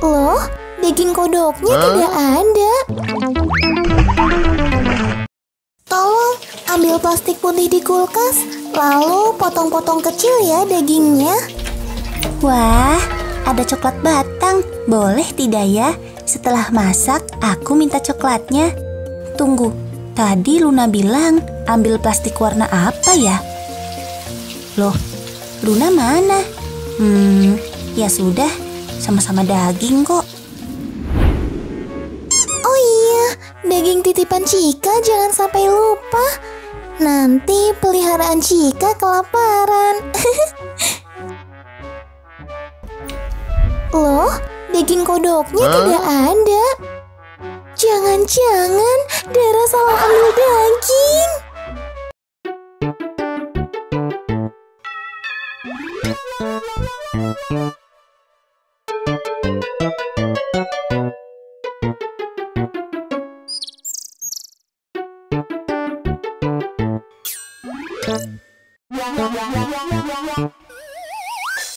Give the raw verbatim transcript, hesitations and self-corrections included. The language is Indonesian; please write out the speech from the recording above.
Loh, daging kodoknya tidak ada. Tolong ambil plastik putih di kulkas, lalu potong-potong kecil ya dagingnya. Wah, ada coklat batang. Boleh tidak ya? Setelah masak, aku minta coklatnya. Tunggu, tadi Luna bilang ambil plastik warna apa ya? Loh, Luna mana? Hmm, ya sudah, sama-sama daging kok. Oh iya, daging titipan Cika jangan sampai lupa. Nanti peliharaan Cika kelaparan. Loh, daging kodoknya Hah? tidak ada. Jangan-jangan Dara salah ambil daging.